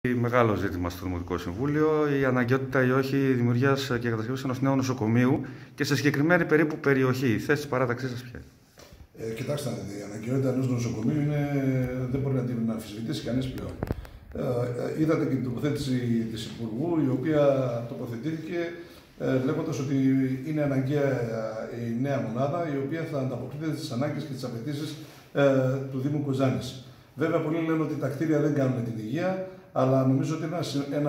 Μεγάλο ζήτημα στο Δημοτικό Συμβούλιο η αναγκαιότητα ή όχι δημιουργία και κατασκευή ενός νέου νοσοκομείου και σε συγκεκριμένη περίπου περιοχή. Η θέση της παράταξής σας ποια είναι? Κοιτάξτε, η αναγκαιότητα ενός νοσοκομείου δεν μπορεί να την αμφισβητήσει κανείς πλέον. Είδατε και την τοποθέτηση της Υπουργού, η οποία τοποθετήθηκε λέγοντας ότι είναι αναγκαία η νέα μονάδα, η οποία θα ανταποκρίνεται στις ανάγκες και τις απαιτήσεις του Δήμου Κοζάνης. Βέβαια, πολλοί λένε ότι τα κτίρια δεν κάνουν την υγεία, αλλά νομίζω ότι είναι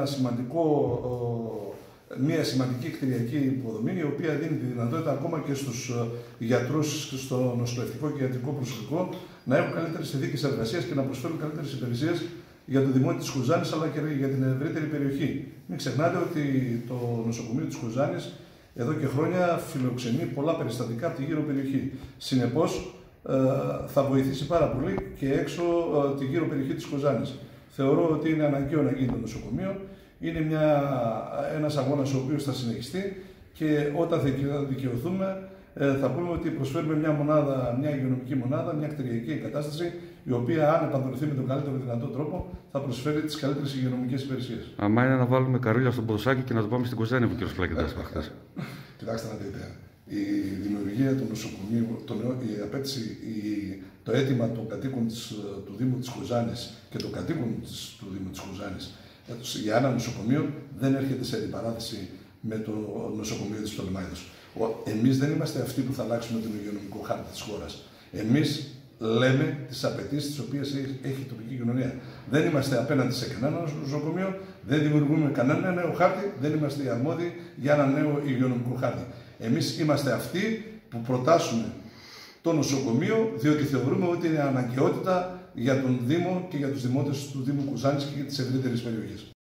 μια σημαντική κτηριακή υποδομή, η οποία δίνει τη δυνατότητα ακόμα και στους γιατρούς, στο νοσηλευτικό και ιατρικό προσωπικό, να έχουν καλύτερες συνθήκες εργασίας και να προσφέρουν καλύτερες υπηρεσίες για το Δημότιο της Κοζάνης, αλλά και για την ευρύτερη περιοχή. Μην ξεχνάτε ότι το νοσοκομείο της Κοζάνης εδώ και χρόνια φιλοξενεί πολλά περιστατικά από τη γύρω περιοχή. Συνεπώς, θα βοηθήσει πάρα πολύ και έξω τη γύρω περιοχή της Κοζάνης. Θεωρώ ότι είναι αναγκαίο να γίνει το νοσοκομείο. Είναι ένας αγώνας ο οποίος θα συνεχιστεί και όταν θα δικαιωθούμε θα πούμε ότι προσφέρουμε μια υγειονομική μονάδα, μια κτηριακή εγκατάσταση, η οποία αν επανδρωθεί με τον καλύτερο δυνατό τρόπο θα προσφέρει τις καλύτερες υγειονομικές υπηρεσίες. Αμά είναι να βάλουμε καρούλια στο ποδοσάκι και να το πάμε στην Κοζάνη, που ο κ. Φλακεντάς είπε χθες. Κοιτάξτε να δείτε. Η δημιουργία του νοσοκομείου, η απέτηση, το αίτημα των κατοίκων του Δήμου της Κοζάνης και των κατοίκων του Δήμου της Κοζάνης για ένα νοσοκομείο δεν έρχεται σε αντιπαράθεση με το νοσοκομείο της Πτολεμαΐδος. Εμείς δεν είμαστε αυτοί που θα αλλάξουμε τον υγειονομικό χάρτη της χώρας. Εμείς λέμε τις απαιτήσεις τις οποίες έχει η τοπική κοινωνία. Δεν είμαστε απέναντι σε κανένα νοσοκομείο, δεν δημιουργούμε κανένα νέο χάρτη, δεν είμαστε οι αρμόδιοι για ένα νέο υγειονομικό χάρτη. Εμείς είμαστε αυτοί που προτάσουμε το νοσοκομείο, διότι θεωρούμε ότι είναι αναγκαιότητα για τον Δήμο και για τους δημότες του Δήμου Κοζάνης και για τις ευρύτερες περιοχές.